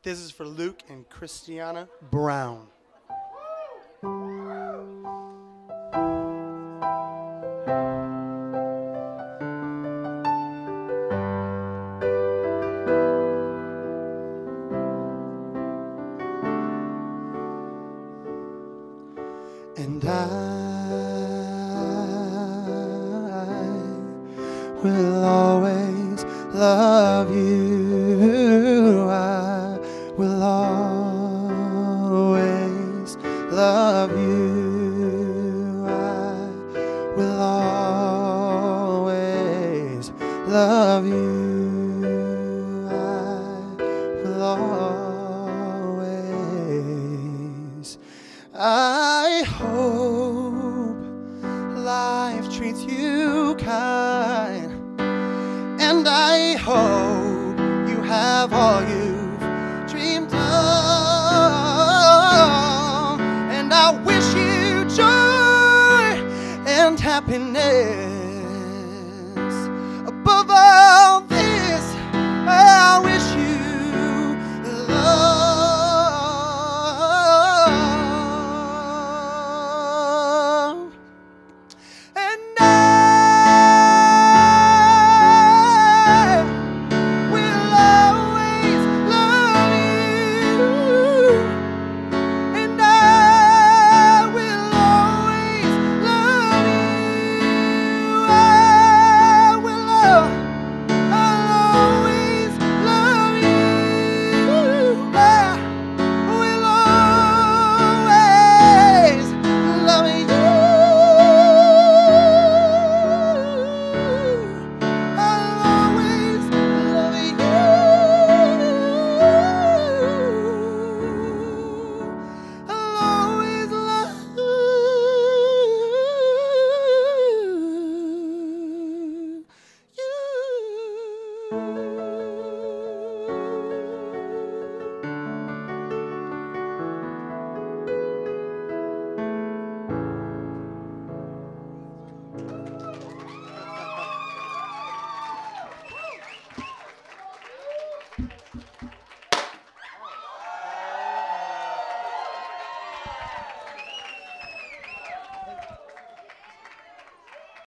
This is for Luke and Christiana Brown. And I will always love you. I will always love you. I will always love you. I will always. I hope life treats you kind, and I hope you have all you've dreamed of, and I wish you joy and happiness. Above all this, I wish you love.